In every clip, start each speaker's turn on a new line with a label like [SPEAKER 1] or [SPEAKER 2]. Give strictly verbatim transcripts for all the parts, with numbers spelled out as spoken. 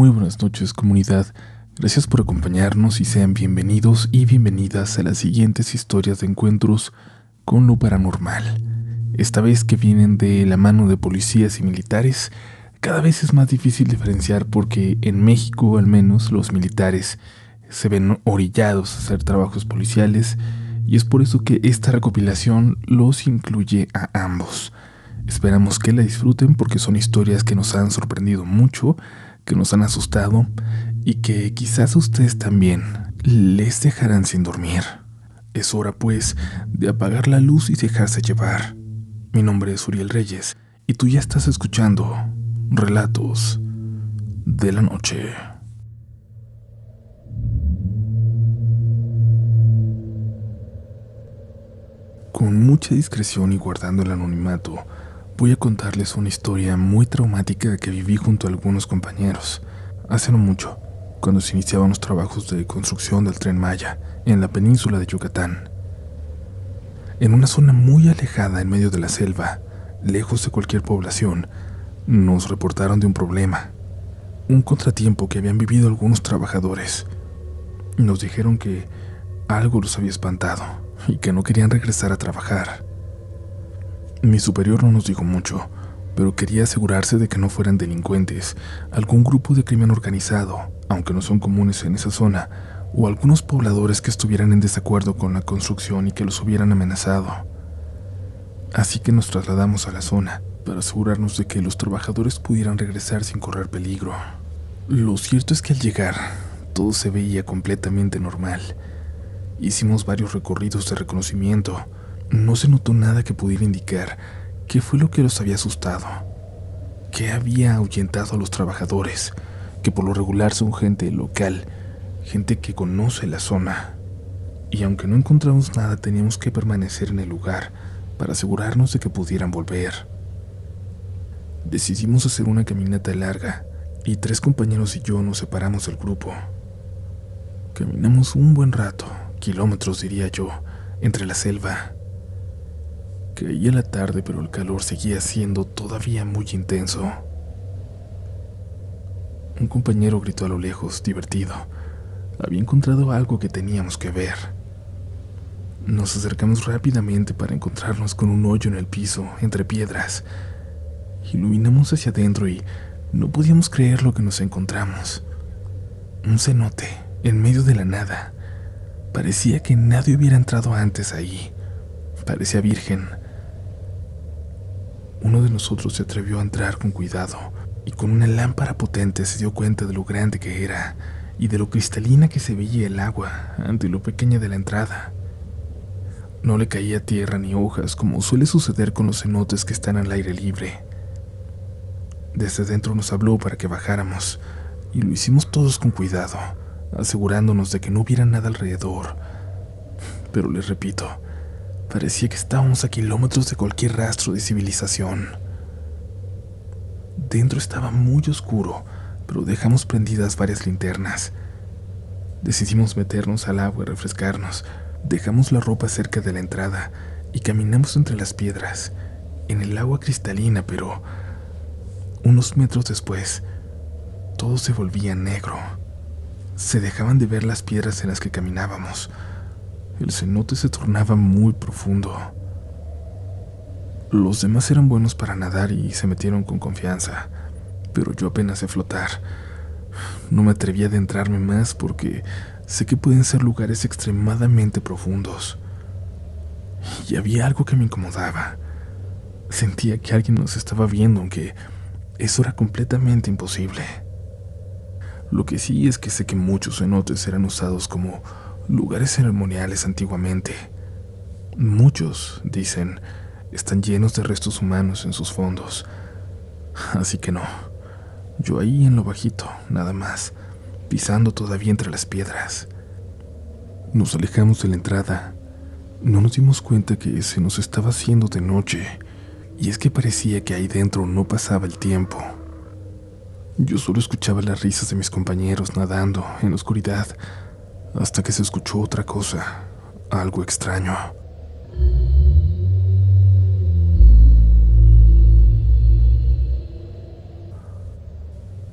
[SPEAKER 1] Muy buenas noches, comunidad. Gracias por acompañarnos y sean bienvenidos y bienvenidas a las siguientes historias de encuentros con lo paranormal. Esta vez que vienen de la mano de policías y militares, cada vez es más difícil diferenciar porque en México al menos los militares se ven orillados a hacer trabajos policiales y es por eso que esta recopilación los incluye a ambos. Esperamos que la disfruten porque son historias que nos han sorprendido mucho, que nos han asustado y que quizás a ustedes también les dejarán sin dormir. Es hora pues de apagar la luz y dejarse llevar. Mi nombre es Uriel Reyes y tú ya estás escuchando Relatos de la Noche. Con mucha discreción y guardando el anonimato, voy a contarles una historia muy traumática que viví junto a algunos compañeros hace no mucho, cuando se iniciaban los trabajos de construcción del Tren Maya en la península de Yucatán. En una zona muy alejada en medio de la selva, lejos de cualquier población, nos reportaron de un problema, un contratiempo que habían vivido algunos trabajadores. Nos dijeron que algo los había espantado y que no querían regresar a trabajar. Mi superior no nos dijo mucho, pero quería asegurarse de que no fueran delincuentes, algún grupo de crimen organizado, aunque no son comunes en esa zona, o algunos pobladores que estuvieran en desacuerdo con la construcción y que los hubieran amenazado. Así que nos trasladamos a la zona para asegurarnos de que los trabajadores pudieran regresar sin correr peligro. Lo cierto es que al llegar, todo se veía completamente normal. Hicimos varios recorridos de reconocimiento. No se notó nada que pudiera indicar qué fue lo que los había asustado, qué había ahuyentado a los trabajadores, que por lo regular son gente local, gente que conoce la zona. Y aunque no encontramos nada, teníamos que permanecer en el lugar para asegurarnos de que pudieran volver. Decidimos hacer una caminata larga y tres compañeros y yo nos separamos del grupo. Caminamos un buen rato, kilómetros diría yo, entre la selva. Caía la tarde, pero el calor seguía siendo todavía muy intenso. Un compañero gritó a lo lejos, divertido. Había encontrado algo que teníamos que ver. Nos acercamos rápidamente para encontrarnos con un hoyo en el piso, entre piedras. Iluminamos hacia adentro y no podíamos creer lo que nos encontramos. Un cenote, en medio de la nada. Parecía que nadie hubiera entrado antes ahí. Parecía virgen. Uno de nosotros se atrevió a entrar con cuidado y con una lámpara potente se dio cuenta de lo grande que era y de lo cristalina que se veía el agua ante lo pequeña de la entrada. No le caía tierra ni hojas como suele suceder con los cenotes que están al aire libre. Desde dentro nos habló para que bajáramos y lo hicimos todos con cuidado, asegurándonos de que no hubiera nada alrededor. Pero les repito, parecía que estábamos a kilómetros de cualquier rastro de civilización. Dentro estaba muy oscuro, pero dejamos prendidas varias linternas. Decidimos meternos al agua y refrescarnos. Dejamos la ropa cerca de la entrada y caminamos entre las piedras, en el agua cristalina, pero unos metros después, todo se volvía negro. Se dejaban de ver las piedras en las que caminábamos. El cenote se tornaba muy profundo. Los demás eran buenos para nadar y se metieron con confianza, pero yo apenas sé flotar. No me atreví a adentrarme más porque sé que pueden ser lugares extremadamente profundos. Y había algo que me incomodaba. Sentía que alguien nos estaba viendo, aunque eso era completamente imposible. Lo que sí es que sé que muchos cenotes eran usados como lugares ceremoniales antiguamente. Muchos, dicen, están llenos de restos humanos en sus fondos. Así que no, yo ahí en lo bajito, nada más, pisando todavía entre las piedras. Nos alejamos de la entrada. No nos dimos cuenta que se nos estaba haciendo de noche, y es que parecía que ahí dentro no pasaba el tiempo. Yo solo escuchaba las risas de mis compañeros nadando en la oscuridad, hasta que se escuchó otra cosa, algo extraño.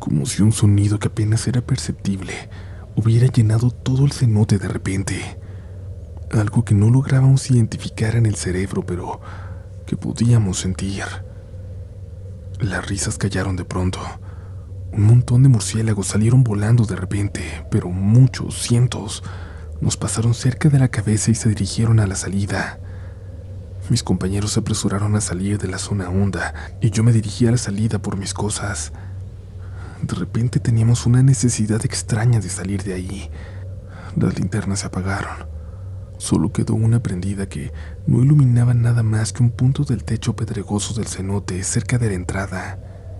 [SPEAKER 1] como si un sonido que apenas era perceptible hubiera llenado todo el cenote de repente. Algo que no lográbamos identificar en el cerebro, pero que podíamos sentir. Las risas callaron de pronto. Un montón de murciélagos salieron volando de repente, pero muchos, cientos, nos pasaron cerca de la cabeza y se dirigieron a la salida. Mis compañeros se apresuraron a salir de la zona honda y yo me dirigí a la salida por mis cosas. De repente teníamos una necesidad extraña de salir de ahí. Las linternas se apagaron. Solo quedó una prendida que no iluminaba nada más que un punto del techo pedregoso del cenote cerca de la entrada.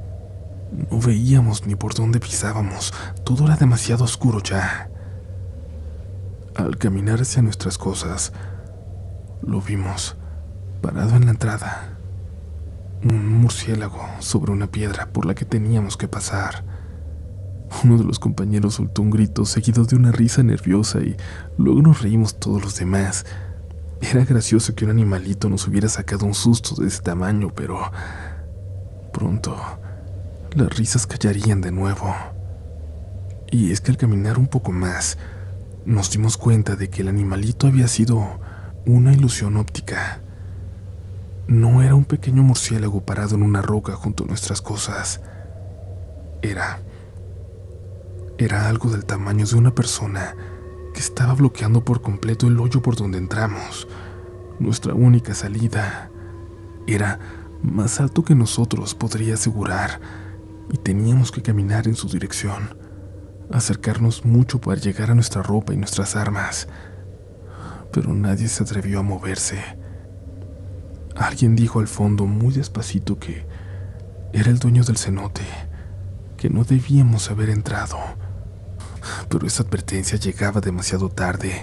[SPEAKER 1] No veíamos ni por dónde pisábamos, todo era demasiado oscuro ya. Al caminar hacia nuestras cosas, lo vimos, parado en la entrada. Un murciélago sobre una piedra por la que teníamos que pasar. Uno de los compañeros soltó un grito seguido de una risa nerviosa y luego nos reímos todos los demás. Era gracioso que un animalito nos hubiera sacado un susto de ese tamaño, pero pronto las risas callarían de nuevo. Y es que al caminar un poco más, nos dimos cuenta de que el animalito había sido una ilusión óptica. No era un pequeño murciélago parado en una roca junto a nuestras cosas. Era... Era algo del tamaño de una persona que estaba bloqueando por completo el hoyo por donde entramos. Nuestra única salida. Era más alto que nosotros, podría asegurar, y teníamos que caminar en su dirección, acercarnos mucho para llegar a nuestra ropa y nuestras armas. Pero nadie se atrevió a moverse. Alguien dijo al fondo muy despacito que era el dueño del cenote, que no debíamos haber entrado. Pero esa advertencia llegaba demasiado tarde.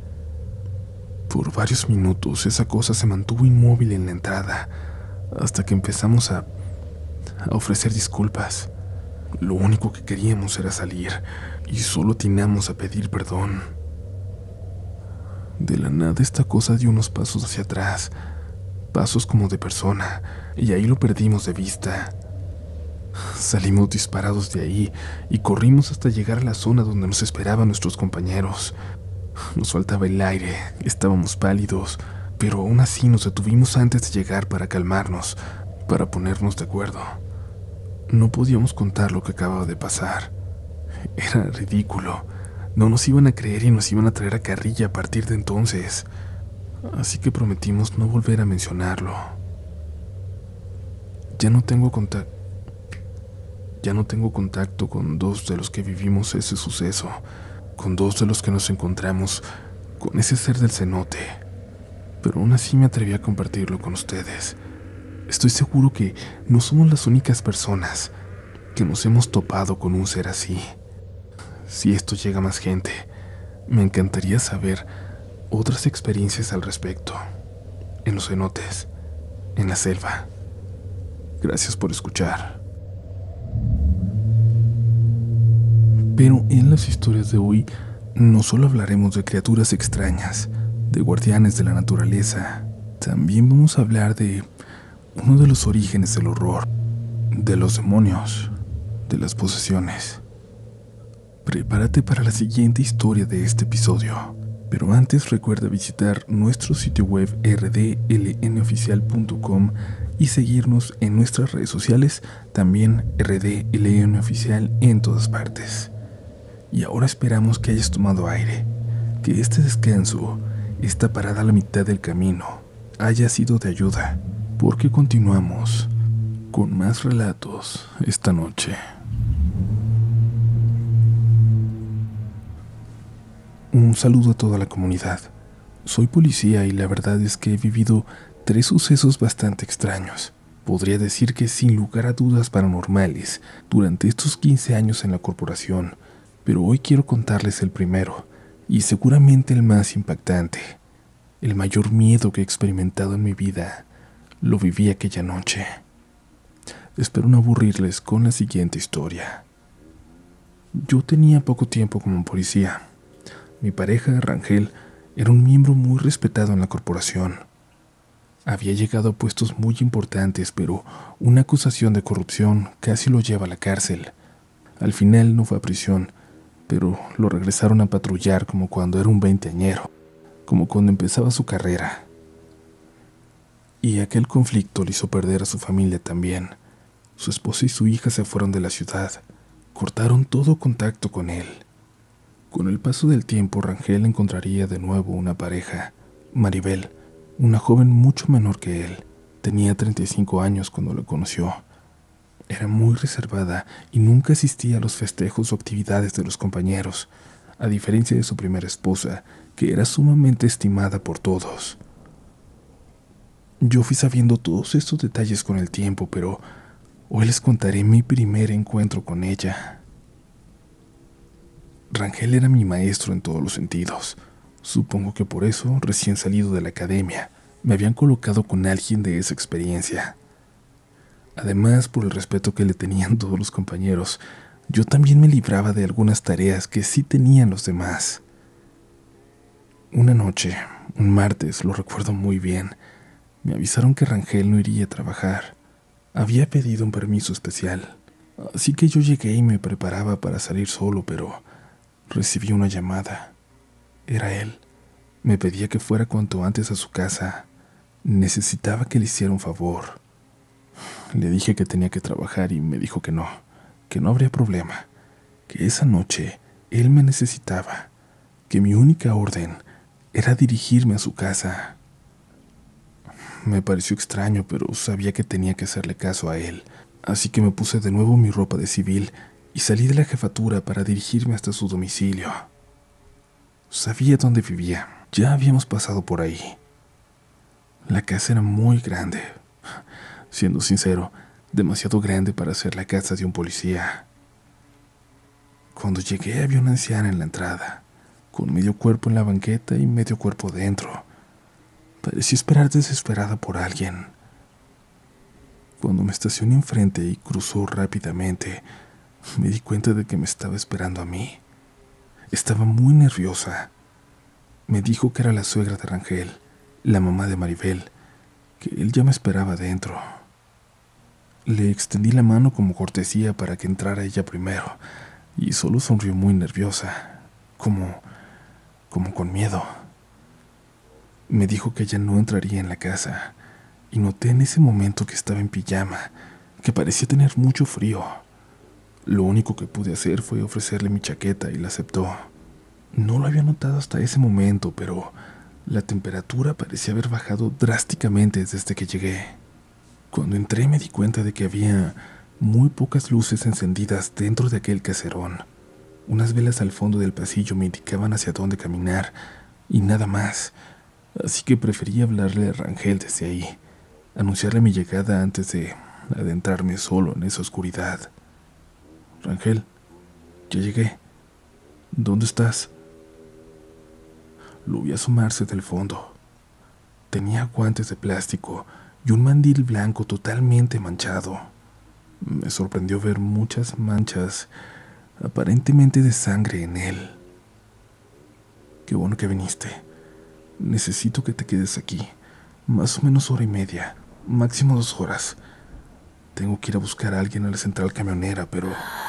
[SPEAKER 1] Por varios minutos esa cosa se mantuvo inmóvil en la entrada, hasta que empezamos a, a ofrecer disculpas. Lo único que queríamos era salir, y solo atinamos a pedir perdón. De la nada esta cosa dio unos pasos hacia atrás, pasos como de persona, y ahí lo perdimos de vista. Salimos disparados de ahí y corrimos hasta llegar a la zona donde nos esperaban nuestros compañeros. Nos faltaba el aire, estábamos pálidos, pero aún así nos detuvimos antes de llegar para calmarnos, para ponernos de acuerdo. No podíamos contar lo que acababa de pasar. Era ridículo. No nos iban a creer y nos iban a traer a carrilla a partir de entonces. Así que prometimos no volver a mencionarlo. Ya no tengo contacto. Ya no tengo contacto con dos de los que vivimos ese suceso, con dos de los que nos encontramos con ese ser del cenote, pero aún así me atreví a compartirlo con ustedes. Estoy seguro que no somos las únicas personas que nos hemos topado con un ser así. Si esto llega a más gente, me encantaría saber otras experiencias al respecto, en los cenotes, en la selva. Gracias por escuchar. Pero en las historias de hoy no solo hablaremos de criaturas extrañas, de guardianes de la naturaleza, también vamos a hablar de uno de los orígenes del horror, de los demonios, de las posesiones. Prepárate para la siguiente historia de este episodio, pero antes recuerda visitar nuestro sitio web r d l n oficial punto com y seguirnos en nuestras redes sociales, también R D L N Oficial en todas partes. Y ahora esperamos que hayas tomado aire, que este descanso, esta parada a la mitad del camino, haya sido de ayuda, porque continuamos con más relatos esta noche. Un saludo a toda la comunidad. Soy policía y la verdad es que he vivido tres sucesos bastante extraños. Podría decir que sin lugar a dudas paranormales durante estos quince años en la corporación, pero hoy quiero contarles el primero, y seguramente el más impactante. El mayor miedo que he experimentado en mi vida lo viví aquella noche. Espero no aburrirles con la siguiente historia. Yo tenía poco tiempo como policía. Mi pareja, Rangel, era un miembro muy respetado en la corporación. Había llegado a puestos muy importantes, pero una acusación de corrupción casi lo lleva a la cárcel. Al final no fue a prisión, pero lo regresaron a patrullar como cuando era un veinteañero, como cuando empezaba su carrera. Y aquel conflicto le hizo perder a su familia también. Su esposa y su hija se fueron de la ciudad, cortaron todo contacto con él. Con el paso del tiempo, Rangel encontraría de nuevo una pareja, Maribel, una joven mucho menor que él. Tenía treinta y cinco años cuando lo conoció. Era muy reservada y nunca asistía a los festejos o actividades de los compañeros, a diferencia de su primera esposa, que era sumamente estimada por todos. Yo fui sabiendo todos estos detalles con el tiempo, pero hoy les contaré mi primer encuentro con ella. Rangel era mi maestro en todos los sentidos. Supongo que por eso, recién salido de la academia, me habían colocado con alguien de esa experiencia. Además, por el respeto que le tenían todos los compañeros, yo también me libraba de algunas tareas que sí tenían los demás. Una noche, un martes, lo recuerdo muy bien, me avisaron que Rangel no iría a trabajar. Había pedido un permiso especial, así que yo llegué y me preparaba para salir solo, pero recibí una llamada. Era él. Me pedía que fuera cuanto antes a su casa. Necesitaba que le hiciera un favor. Le dije que tenía que trabajar y me dijo que no, que no habría problema, que esa noche él me necesitaba, que mi única orden era dirigirme a su casa. Me pareció extraño, pero sabía que tenía que hacerle caso a él, así que me puse de nuevo mi ropa de civil y salí de la jefatura para dirigirme hasta su domicilio. Sabía dónde vivía, ya habíamos pasado por ahí. La casa era muy grande, siendo sincero, demasiado grande para ser la casa de un policía. Cuando llegué había una anciana en la entrada, con medio cuerpo en la banqueta y medio cuerpo dentro. Parecía esperar desesperada por alguien. Cuando me estacioné enfrente y cruzó rápidamente, me di cuenta de que me estaba esperando a mí. Estaba muy nerviosa. Me dijo que era la suegra de Rangel, la mamá de Maribel, que él ya me esperaba dentro. Le extendí la mano como cortesía para que entrara ella primero, y solo sonrió muy nerviosa, como, como con miedo. Me dijo que ella no entraría en la casa, y noté en ese momento que estaba en pijama, que parecía tener mucho frío. Lo único que pude hacer fue ofrecerle mi chaqueta y la aceptó. No lo había notado hasta ese momento, pero la temperatura parecía haber bajado drásticamente desde que llegué. Cuando entré me di cuenta de que había muy pocas luces encendidas dentro de aquel caserón. Unas velas al fondo del pasillo me indicaban hacia dónde caminar, y nada más. Así que preferí hablarle a Rangel desde ahí, anunciarle mi llegada antes de adentrarme solo en esa oscuridad. Rangel, ya llegué. ¿Dónde estás? Lo vi asomarse del fondo. Tenía guantes de plástico y un mandil blanco totalmente manchado. Me sorprendió ver muchas manchas, aparentemente de sangre, en él. Qué bueno que viniste. Necesito que te quedes aquí, más o menos hora y media, máximo dos horas. Tengo que ir a buscar a alguien a la central camionera, pero...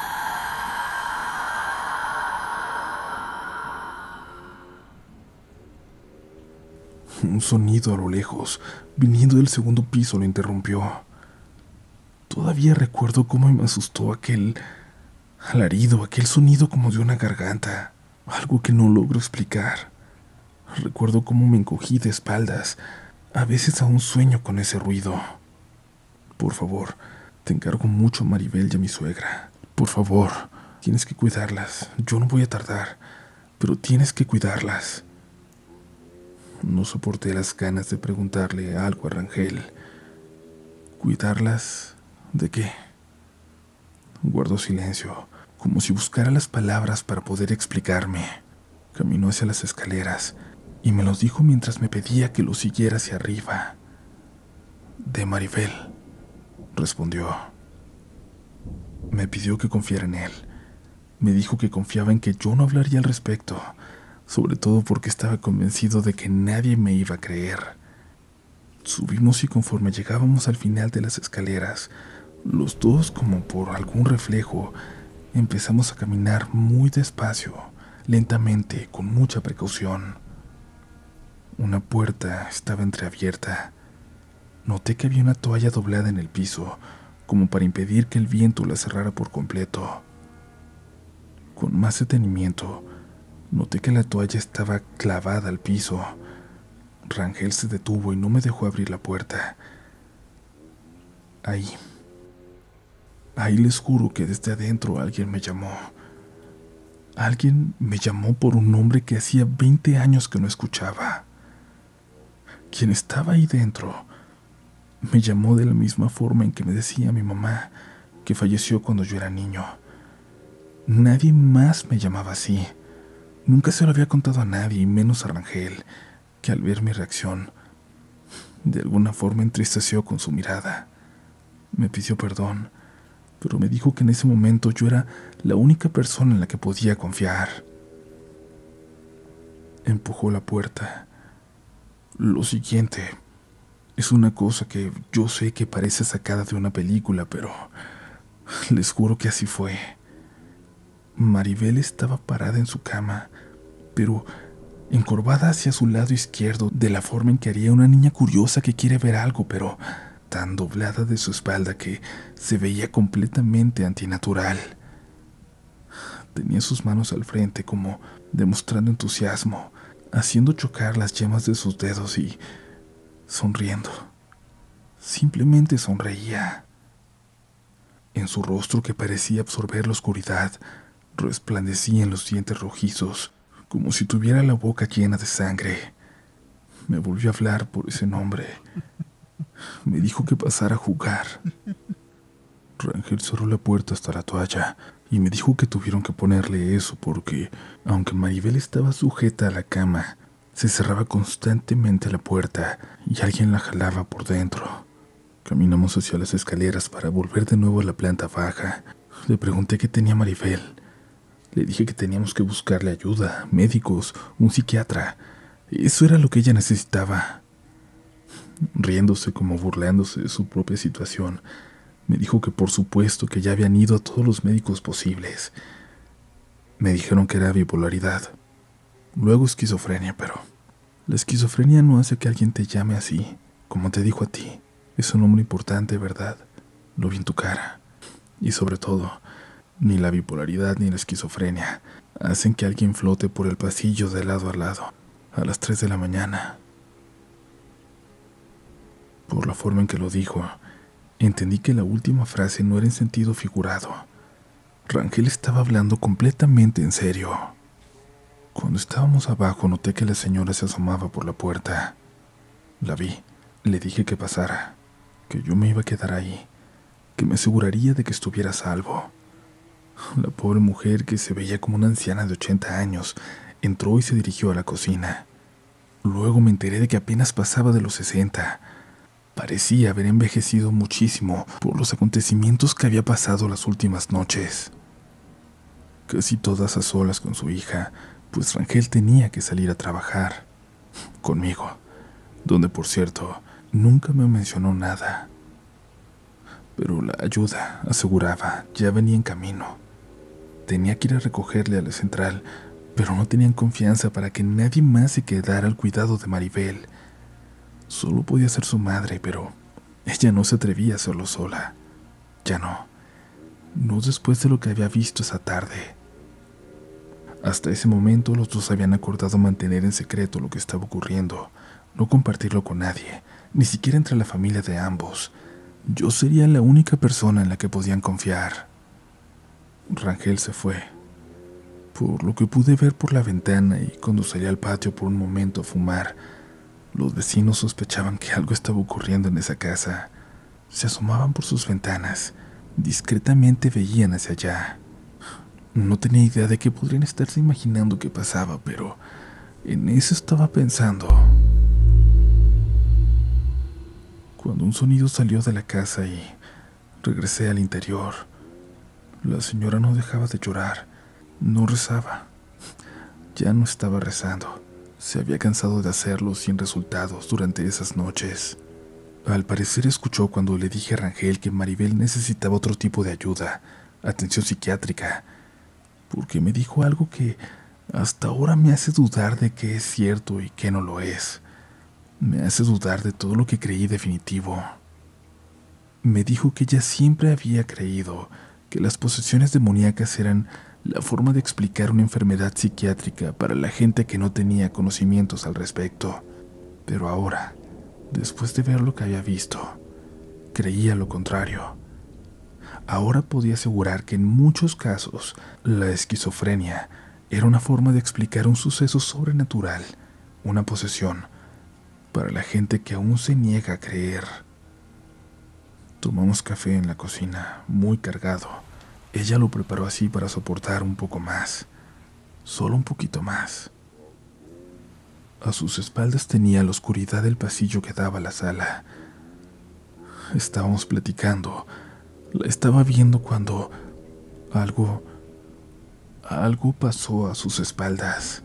[SPEAKER 1] Un sonido a lo lejos, viniendo del segundo piso, lo interrumpió. Todavía recuerdo cómo me asustó aquel alarido, aquel sonido como de una garganta, algo que no logro explicar. Recuerdo cómo me encogí de espaldas. A veces aún sueño con ese ruido. Por favor, te encargo mucho a Maribel y a mi suegra. Por favor, tienes que cuidarlas. Yo no voy a tardar, pero tienes que cuidarlas. No soporté las ganas de preguntarle algo a Rangel. ¿Cuidarlas de qué? Guardó silencio, como si buscara las palabras para poder explicarme. Caminó hacia las escaleras y me los dijo mientras me pedía que lo siguiera hacia arriba. De Maribel, respondió. Me pidió que confiara en él. Me dijo que confiaba en que yo no hablaría al respecto, sobre todo porque estaba convencido de que nadie me iba a creer. Subimos y conforme llegábamos al final de las escaleras, los dos, como por algún reflejo, Empezamos a caminar muy despacio, lentamente, con mucha precaución. Una puerta estaba entreabierta. Noté que había una toalla doblada en el piso, como para impedir que el viento la cerrara por completo. Con más detenimiento, noté que la toalla estaba clavada al piso. Rangel se detuvo y no me dejó abrir la puerta. Ahí, ahí les juro que desde adentro alguien me llamó. Alguien me llamó por un nombre que hacía veinte años que no escuchaba. Quien estaba ahí dentro me llamó de la misma forma en que me decía mi mamá, que falleció cuando yo era niño. Nadie más me llamaba así. Nunca se lo había contado a nadie, y menos a Rangel, que al ver mi reacción, de alguna forma entristeció con su mirada. Me pidió perdón, pero me dijo que en ese momento yo era la única persona en la que podía confiar. Empujó la puerta. Lo siguiente es una cosa que yo sé que parece sacada de una película, pero les juro que así fue. Maribel estaba parada en su cama, pero encorvada hacia su lado izquierdo, de la forma en que haría una niña curiosa que quiere ver algo, pero tan doblada de su espalda que se veía completamente antinatural. Tenía sus manos al frente, como demostrando entusiasmo, haciendo chocar las yemas de sus dedos y sonriendo. Simplemente sonreía. En su rostro, que parecía absorber la oscuridad, resplandecían los dientes rojizos, como si tuviera la boca llena de sangre. Me volvió a hablar por ese nombre. Me dijo que pasara a jugar. Rangel cerró la puerta hasta la toalla y me dijo que tuvieron que ponerle eso porque, aunque Maribel estaba sujeta a la cama, se cerraba constantemente la puerta y alguien la jalaba por dentro. Caminamos hacia las escaleras para volver de nuevo a la planta baja. Le pregunté qué tenía Maribel. Le dije que teníamos que buscarle ayuda, médicos, un psiquiatra. Eso era lo que ella necesitaba. Riéndose como burlándose de su propia situación, me dijo que por supuesto que ya habían ido a todos los médicos posibles. Me dijeron que era bipolaridad, luego esquizofrenia, pero la esquizofrenia no hace que alguien te llame así, como te dijo a ti. Es un nombre importante, ¿verdad? Lo vi en tu cara. Y sobre todo, ni la bipolaridad ni la esquizofrenia hacen que alguien flote por el pasillo de lado a lado a las tres de la mañana. Por la forma en que lo dijo, entendí que la última frase no era en sentido figurado. Rangel estaba hablando completamente en serio. Cuando estábamos abajo, noté que la señora se asomaba por la puerta. La vi. Le dije que pasara, que yo me iba a quedar ahí, que me aseguraría de que estuviera a salvo. La pobre mujer, que se veía como una anciana de ochenta años, entró y se dirigió a la cocina. Luego me enteré de que apenas pasaba de los sesenta. Parecía haber envejecido muchísimo por los acontecimientos que había pasado las últimas noches. Casi todas a solas con su hija, pues Rangel tenía que salir a trabajar. Conmigo, donde por cierto, nunca me mencionó nada. Pero la ayuda, aseguraba, ya venía en camino. Tenía que ir a recogerle a la central, pero no tenían confianza para que nadie más se quedara al cuidado de Maribel. Solo podía ser su madre, pero ella no se atrevía a hacerlo sola. Ya no. No después de lo que había visto esa tarde. Hasta ese momento los dos habían acordado mantener en secreto lo que estaba ocurriendo, no compartirlo con nadie, ni siquiera entre la familia de ambos. Yo sería la única persona en la que podían confiar. Rangel se fue. Por lo que pude ver por la ventana y cuando salí al patio por un momento a fumar, los vecinos sospechaban que algo estaba ocurriendo en esa casa. Se asomaban por sus ventanas, discretamente veían hacia allá. No tenía idea de qué podrían estarse imaginando que pasaba, pero en eso estaba pensando. Cuando un sonido salió de la casa y regresé al interior, la señora no dejaba de llorar, no rezaba. Ya no estaba rezando. Se había cansado de hacerlo sin resultados durante esas noches. Al parecer escuchó cuando le dije a Rangel que Maribel necesitaba otro tipo de ayuda, atención psiquiátrica, porque me dijo algo que hasta ahora me hace dudar de qué es cierto y qué no lo es. Me hace dudar de todo lo que creí definitivo. Me dijo que ella siempre había creído que las posesiones demoníacas eran la forma de explicar una enfermedad psiquiátrica para la gente que no tenía conocimientos al respecto. Pero ahora, después de ver lo que había visto, creía lo contrario. Ahora podía asegurar que en muchos casos la esquizofrenia era una forma de explicar un suceso sobrenatural, una posesión, para la gente que aún se niega a creer. Tomamos café en la cocina, muy cargado. Ella lo preparó así para soportar un poco más, solo un poquito más. A sus espaldas tenía la oscuridad del pasillo que daba a la sala. Estábamos platicando. La estaba viendo cuando algo, algo pasó a sus espaldas.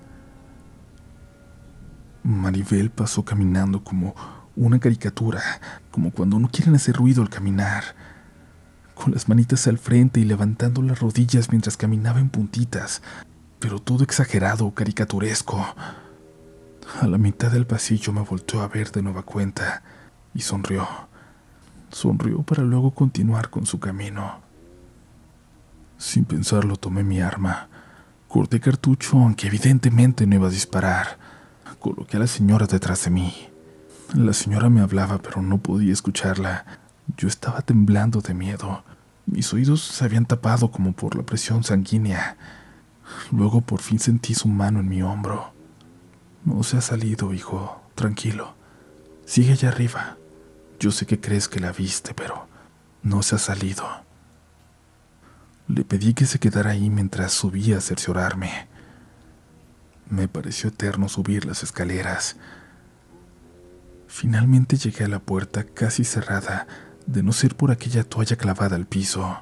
[SPEAKER 1] Maribel pasó caminando como una caricatura, como cuando no quieren hacer ruido al caminar, con las manitas al frente y levantando las rodillas mientras caminaba en puntitas, pero todo exagerado, caricaturesco. A la mitad del pasillo me volteó a ver de nueva cuenta y sonrió. Sonrió para luego continuar con su camino. Sin pensarlo tomé mi arma. Corté cartucho, aunque evidentemente no iba a disparar. Coloqué a la señora detrás de mí. La señora me hablaba, pero no podía escucharla. Yo estaba temblando de miedo. Mis oídos se habían tapado como por la presión sanguínea. Luego por fin sentí su mano en mi hombro. No se ha salido, hijo. Tranquilo. Sigue allá arriba. Yo sé que crees que la viste, pero no se ha salido. Le pedí que se quedara ahí mientras subía a cerciorarme. Me pareció eterno subir las escaleras. Finalmente llegué a la puerta casi cerrada, de no ser por aquella toalla clavada al piso.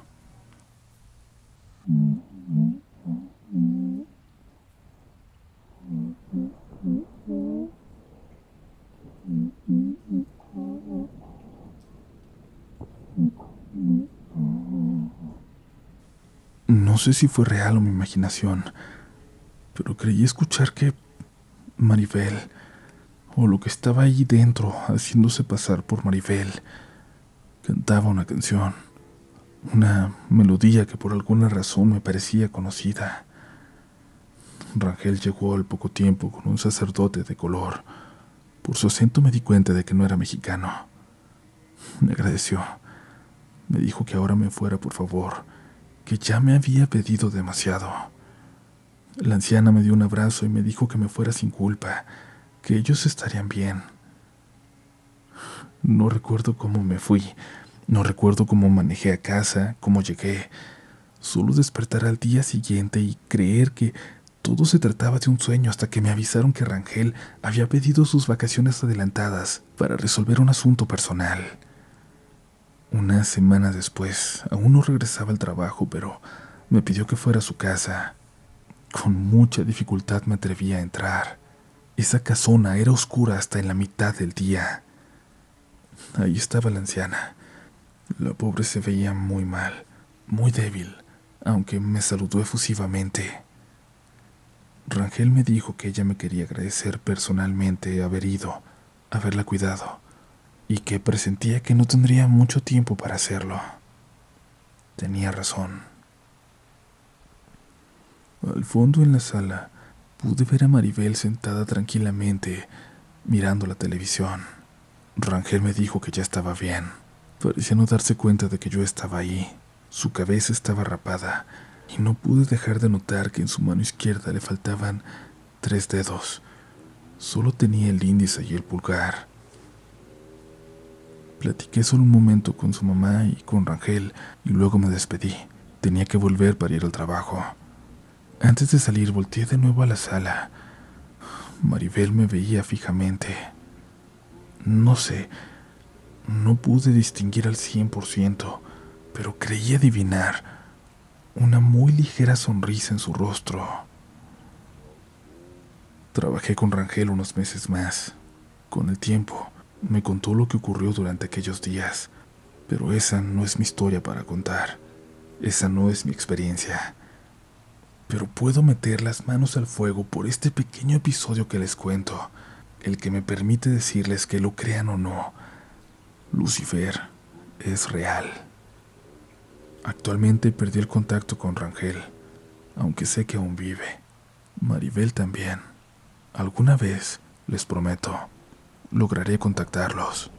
[SPEAKER 1] No sé si fue real o mi imaginación, pero creí escuchar que Maribel, o lo que estaba ahí dentro haciéndose pasar por Maribel, cantaba una canción, una melodía que por alguna razón me parecía conocida. Rangel llegó al poco tiempo con un sacerdote de color. Por su acento me di cuenta de que no era mexicano. Me agradeció. Me dijo que ahora me fuera, por favor, que ya me había pedido demasiado. La anciana me dio un abrazo y me dijo que me fuera sin culpa, que ellos estarían bien. No recuerdo cómo me fui, no recuerdo cómo manejé a casa, cómo llegué. Solo despertar al día siguiente y creer que todo se trataba de un sueño hasta que me avisaron que Rangel había pedido sus vacaciones adelantadas para resolver un asunto personal. Una semana después, aún no regresaba al trabajo, pero me pidió que fuera a su casa. Con mucha dificultad me atreví a entrar. Esa casona era oscura hasta en la mitad del día. Ahí estaba la anciana. La pobre se veía muy mal, muy débil, aunque me saludó efusivamente. Rangel me dijo que ella me quería agradecer personalmente haber ido, haberla cuidado, y que presentía que no tendría mucho tiempo para hacerlo. Tenía razón. Al fondo en la sala pude ver a Maribel sentada tranquilamente, mirando la televisión. Rangel me dijo que ya estaba bien. Parecía no darse cuenta de que yo estaba ahí. Su cabeza estaba rapada, y no pude dejar de notar que en su mano izquierda le faltaban tres dedos. Solo tenía el índice y el pulgar. Platiqué solo un momento con su mamá y con Rangel, y luego me despedí. Tenía que volver para ir al trabajo. Antes de salir volteé de nuevo a la sala. Maribel me veía fijamente. No sé, no pude distinguir al cien por ciento, pero creí adivinar una muy ligera sonrisa en su rostro. Trabajé con Rangel unos meses más. Con el tiempo, me contó lo que ocurrió durante aquellos días, pero esa no es mi historia para contar. Esa no es mi experiencia, pero puedo meter las manos al fuego por este pequeño episodio que les cuento, el que me permite decirles que lo crean o no, Lucifer es real. Actualmente perdí el contacto con Rangel, aunque sé que aún vive. Maribel también. Alguna vez, les prometo, lograré contactarlos.